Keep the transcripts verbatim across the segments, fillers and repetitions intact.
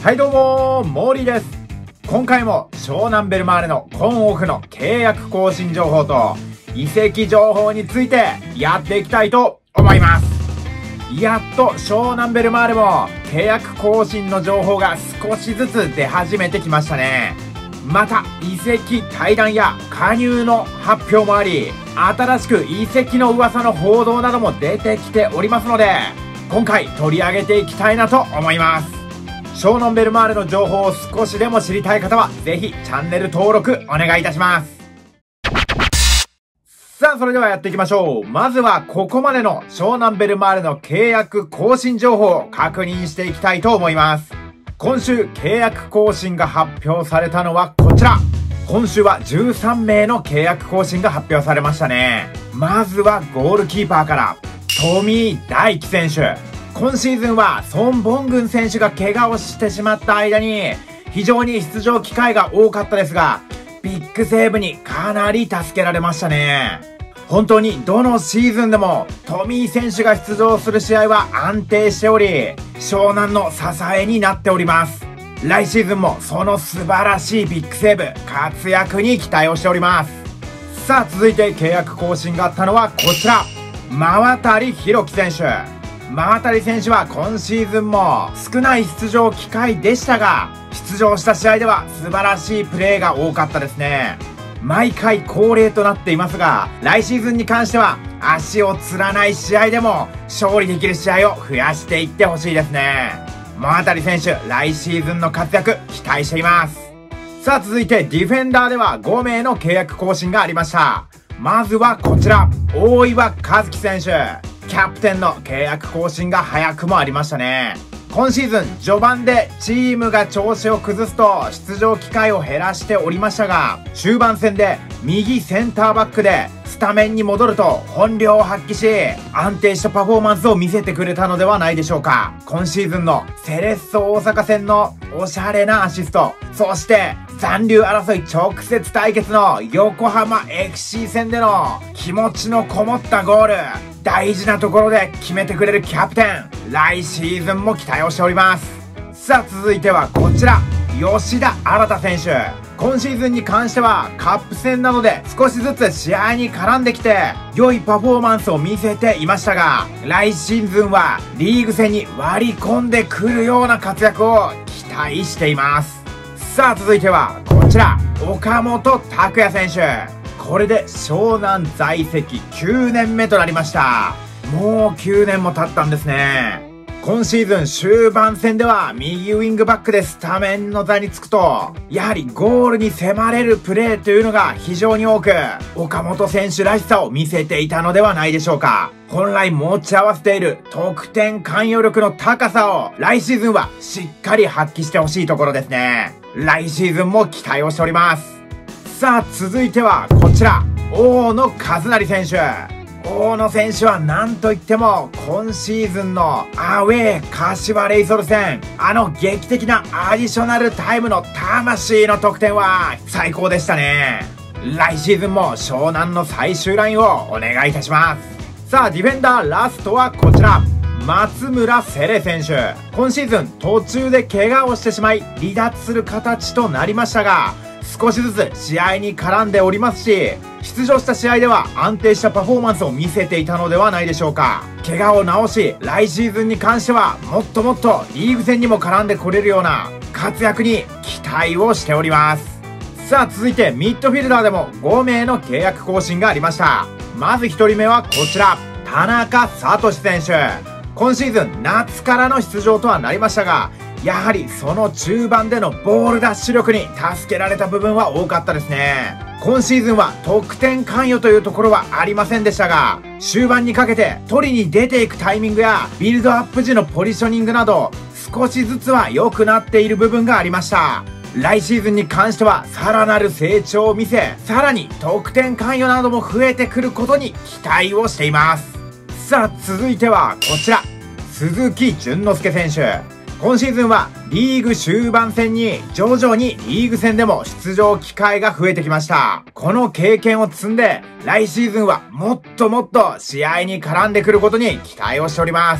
はいどうも、森です。今回も湘南ベルマーレの今オフの契約更新情報と移籍情報についてやっていきたいと思います。やっと湘南ベルマーレも契約更新の情報が少しずつ出始めてきましたね。また移籍対談や加入の発表もあり、新しく移籍の噂の報道なども出てきておりますので、今回取り上げていきたいなと思います。湘南ベルマーレの情報を少しでも知りたい方はぜひチャンネル登録お願いいたします。さあ、それではやっていきましょう。まずはここまでの湘南ベルマーレの契約更新情報を確認していきたいと思います。今週契約更新が発表されたのはこちら。今週はじゅうさんめいの契約更新が発表されましたね。まずはゴールキーパーからトミー大輝選手。今シーズンはソン・ボングン選手が怪我をしてしまった間に非常に出場機会が多かったですが、ビッグセーブにかなり助けられましたね。本当にどのシーズンでもトミー選手が出場する試合は安定しており、湘南の支えになっております。来シーズンもその素晴らしいビッグセーブ、活躍に期待をしております。さあ、続いて契約更新があったのはこちら。馬渡弘樹選手。馬渡選手は今シーズンも少ない出場機会でしたが、出場した試合では素晴らしいプレーが多かったですね。毎回恒例となっていますが、来シーズンに関しては足をつらない試合でも勝利できる試合を増やしていってほしいですね。馬渡選手、来シーズンの活躍期待しています。さあ、続いてディフェンダーではごめいの契約更新がありました。まずはこちら、大岩和樹選手。キャプテンの契約更新が早くもありましたね。今シーズン序盤でチームが調子を崩すと出場機会を減らしておりましたが、終盤戦で右センターバックでスタメンに戻ると本領を発揮し、安定したパフォーマンスを見せてくれたのではないでしょうか。今シーズンのセレッソ大阪戦のおしゃれなアシスト、そして残留争い直接対決の横浜 エフシー 戦での気持ちのこもったゴール、大事なところで決めてくれるキャプテン、来シーズンも期待をしております。さあ、続いてはこちら、吉田新選手。今シーズンに関してはカップ戦などで少しずつ試合に絡んできて良いパフォーマンスを見せていましたが、来シーズンはリーグ戦に割り込んでくるような活躍を期待しています。さあ、続いてはこちら、岡本拓也選手。これで湘南在籍きゅうねんめとなりました。もうきゅうねんも経ったんですね。今シーズン終盤戦では右ウィングバックでスタメンの座につくと、やはりゴールに迫れるプレーというのが非常に多く、岡本選手らしさを見せていたのではないでしょうか。本来持ち合わせている得点関与力の高さを来シーズンはしっかり発揮してほしいところですね。来シーズンも期待をしております。さあ、続いてはこちら、大野和成選手。大野選手は何といっても今シーズンのアウェー柏レイソル戦、あの劇的なアディショナルタイムの魂の得点は最高でしたね。来シーズンも湘南の最終ラインをお願いいたします。さあ、ディフェンダーラストはこちら、松村セレ選手。今シーズン途中で怪我をしてしまい離脱する形となりましたが、少しずつ試合に絡んでおりますし、出場した試合では安定したパフォーマンスを見せていたのではないでしょうか。怪我を治し、来シーズンに関してはもっともっとリーグ戦にも絡んでこれるような活躍に期待をしております。さあ、続いてミッドフィルダーでもごめいの契約更新がありました。まずひとりめはこちら、田中聡選手。今シーズン夏からの出場とはなりましたが、やはりその中盤でのボールダッシュ力に助けられた部分は多かったですね。今シーズンは得点関与というところはありませんでしたが、終盤にかけて取りに出ていくタイミングやビルドアップ時のポジショニングなど少しずつは良くなっている部分がありました。来シーズンに関してはさらなる成長を見せ、さらに得点関与なども増えてくることに期待をしています。さあ、続いてはこちら、鈴木淳之介選手。今シーズンはリーグ終盤戦に徐々にリーグ戦でも出場機会が増えてきました。この経験を積んで来シーズンはもっともっと試合に絡んでくることに期待をしております。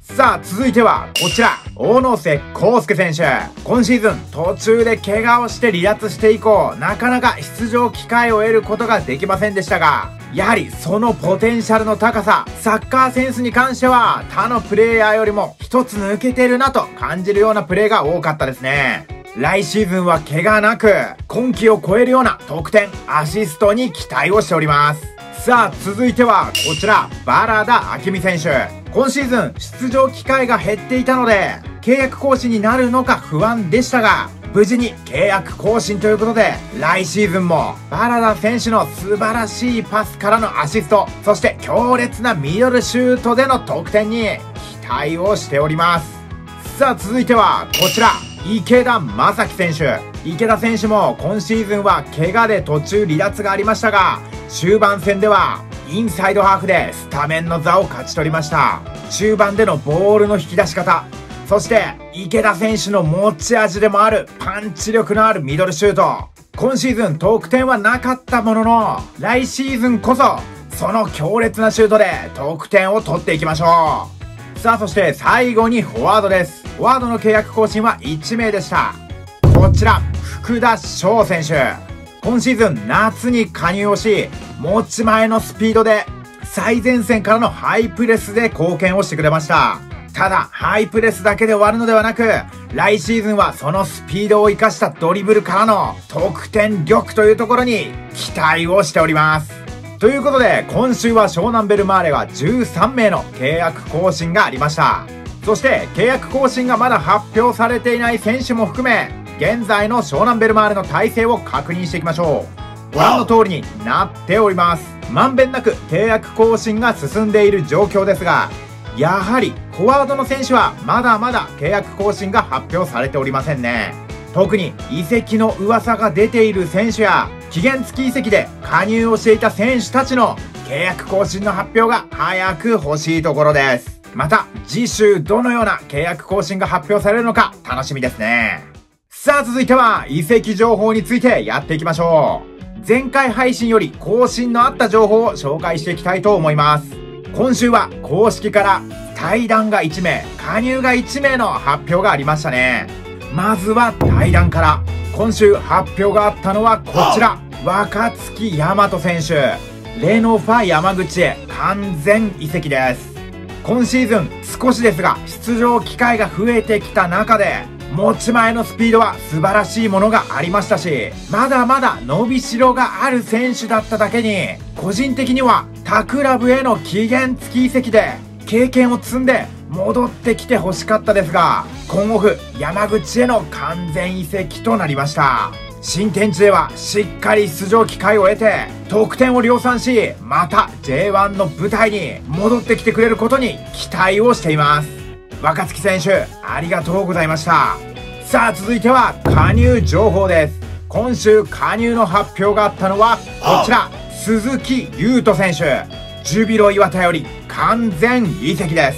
さあ、続いてはこちら、大野瀬康介選手。今シーズン途中で怪我をして離脱して以降、なかなか出場機会を得ることができませんでしたが、やはりそのポテンシャルの高さ、サッカーセンスに関しては他のプレイヤーよりも一つ抜けてるなと感じるようなプレーが多かったですね。来シーズンは怪我なく、今季を超えるような得点、アシストに期待をしております。さあ、続いてはこちら、原田明美選手。今シーズン出場機会が減っていたので、契約更新になるのか不安でしたが、無事に契約更新ということで、来シーズンも原田選手の素晴らしいパスからのアシスト、そして強烈なミドルシュートでの得点に期待をしております。さあ、続いてはこちら、池田正樹選手。池田選手も今シーズンは怪我で途中離脱がありましたが、終盤戦ではインサイドハーフでスタメンの座を勝ち取りました。中盤でのボールの引き出し方、そして池田選手の持ち味でもあるパンチ力のあるミドルシュート。今シーズン得点はなかったものの、来シーズンこそその強烈なシュートで得点を取っていきましょう。さあ、そして最後にフォワードです。フォワードの契約更新はいちめいでした。こちら、福田翔選手。今シーズン夏に加入をし、持ち前のスピードで最前線からのハイプレスで貢献をしてくれました。ただ、ハイプレスだけで終わるのではなく、来シーズンはそのスピードを生かしたドリブルからの得点力というところに期待をしております。ということで、今週は湘南ベルマーレはじゅうさんめいの契約更新がありました。そして契約更新がまだ発表されていない選手も含め、現在の湘南ベルマーレの体制を確認していきましょう。ご覧の通りになっております。まんべんなく契約更新が進んでいる状況ですが、やはりフォワードの選手はまだまだ契約更新が発表されておりませんね。特に移籍の噂が出ている選手や期限付き移籍で加入をしていた選手たちの契約更新の発表が早く欲しいところです。また次週どのような契約更新が発表されるのか楽しみですね。さあ、続いては移籍情報についてやっていきましょう。前回配信より更新のあった情報を紹介していきたいと思います。今週は公式から退団がいちめい、加入がいちめいの発表がありましたね。まずは退団から。今週発表があったのはこちら、若月大和選手。レノファ山口へ完全移籍です。今シーズン少しですが出場機会が増えてきた中で、持ち前のスピードは素晴らしいものがありましたし、まだまだ伸びしろがある選手だっただけに、個人的には他クラブへの期限付き移籍で経験を積んで戻ってきて欲しかったですが、今オフ山口への完全移籍となりました。新天地ではしっかり出場機会を得て得点を量産し、また ジェイワン の舞台に戻ってきてくれることに期待をしています。若月選手、ありがとうございました。さあ、続いては加入情報です。今週加入の発表があったのはこちら、鈴木優斗選手。ジュビロ磐田より完全移籍です。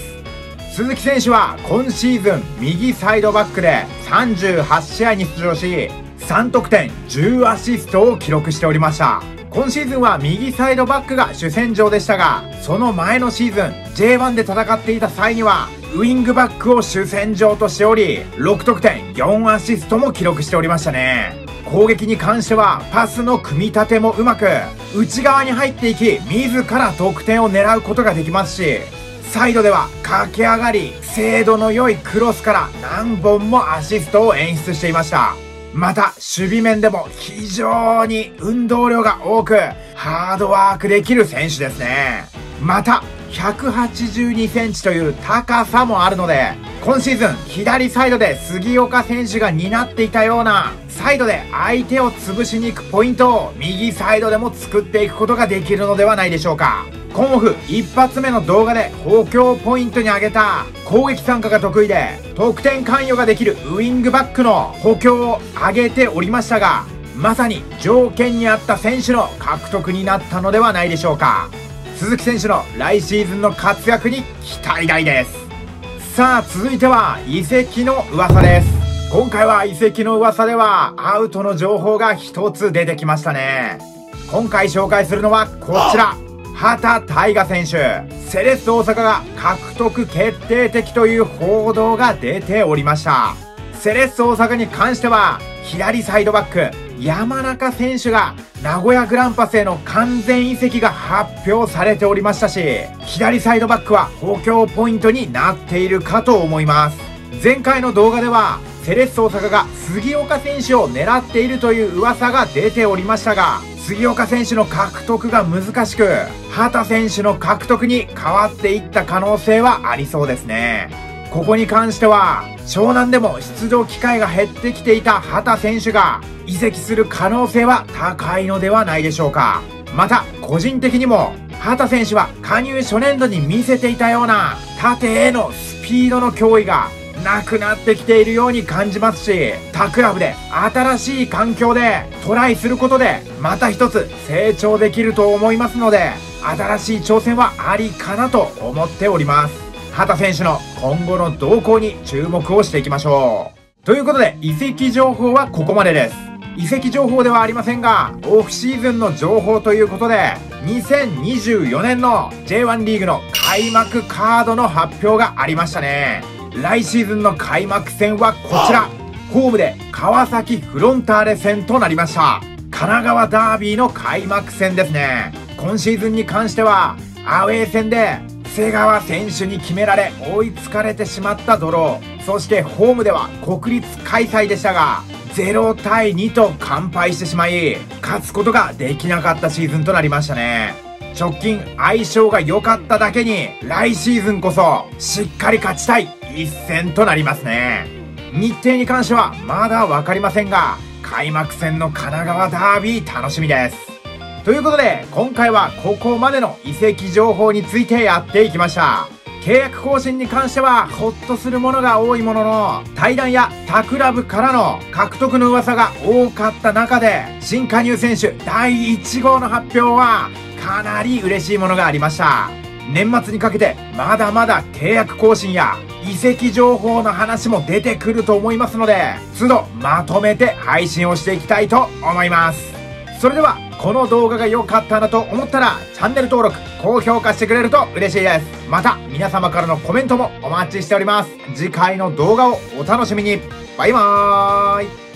鈴木選手は今シーズン右サイドバックでさんじゅうはちしあいに出場し、さんとくてんじゅうアシストを記録しておりました。今シーズンは右サイドバックが主戦場でしたが、その前のシーズン ジェイワン で戦っていた際にはウイングバックを主戦場としており、ろくとくてんよんアシストも記録しておりましたね。攻撃に関してはパスの組み立てもうまく、内側に入っていき自ら得点を狙うことができますし、サイドでは駆け上がり精度の良いクロスから何本もアシストを演出していました。また守備面でも非常に運動量が多くハードワークできる選手ですね。またひゃくはちじゅうにセンチという高さもあるので、今シーズン左サイドで杉岡選手が担っていたようなサイドで相手を潰しに行くポイントを右サイドでも作っていくことができるのではないでしょうか。今オフ一発目の動画で補強ポイントに挙げた攻撃参加が得意で得点関与ができるウイングバックの補強を挙げておりましたが、まさに条件に合った選手の獲得になったのではないでしょうか。鈴木選手の来シーズンの活躍に期待大です。さあ、続いては移籍の噂です。今回は移籍の噂ではアウトの情報が一つ出てきましたね。今回紹介するのはこちら、 畑大我選手、セレッソ大阪が獲得決定的という報道が出ておりました。セレッソ大阪に関しては、左サイドバック、山中選手が名古屋グランパスへの完全移籍が発表されておりましたし、左サイドバックは補強ポイントになっているかと思います。前回の動画では、セレッソ大阪が杉岡選手を狙っているという噂が出ておりましたが、杉岡選手の獲得が難しく、畑選手の獲得に変わっていった可能性はありそうですね。ここに関しては、湘南でも出場機会が減ってきていた畑選手が移籍する可能性は高いのではないでしょうか。また、個人的にも、畑選手は加入初年度に見せていたような縦へのスピードの脅威がなくなってきているように感じますし、他クラブで新しい環境でトライすることでまた一つ成長できると思いますので、新しい挑戦はありかなと思っております。畑選手の今後の動向に注目をしていきましょう。ということで、移籍情報はここまでです。移籍情報ではありませんが、オフシーズンの情報ということで、にせんにじゅうよねんの ジェイワン リーグの開幕カードの発表がありましたね。来シーズンの開幕戦はこちら。ホームで川崎フロンターレ戦となりました。神奈川ダービーの開幕戦ですね。今シーズンに関しては、アウェー戦で瀬川選手に決められ追いつかれてしまったドロー。そしてホームでは国立開催でしたが、ゼロたいにと完敗してしまい、勝つことができなかったシーズンとなりましたね。直近相性が良かっただけに、来シーズンこそしっかり勝ちたい一戦となりますね。日程に関してはまだわかりませんが、開幕戦の神奈川ダービー楽しみです。ということで、今回はここまでの移籍情報についてやっていきました。契約更新に関してはホッとするものが多いものの、対談や他クラブからの獲得の噂が多かった中で、新加入選手だいいち号の発表はかなり嬉しいものがありました。年末にかけてまだまだ契約更新や移籍情報の話も出てくると思いますので、都度まとめて配信をしていきたいと思います。それでは、この動画が良かったなと思ったら、チャンネル登録、高評価してくれると嬉しいです。また、皆様からのコメントもお待ちしております。次回の動画をお楽しみに。バイバーイ。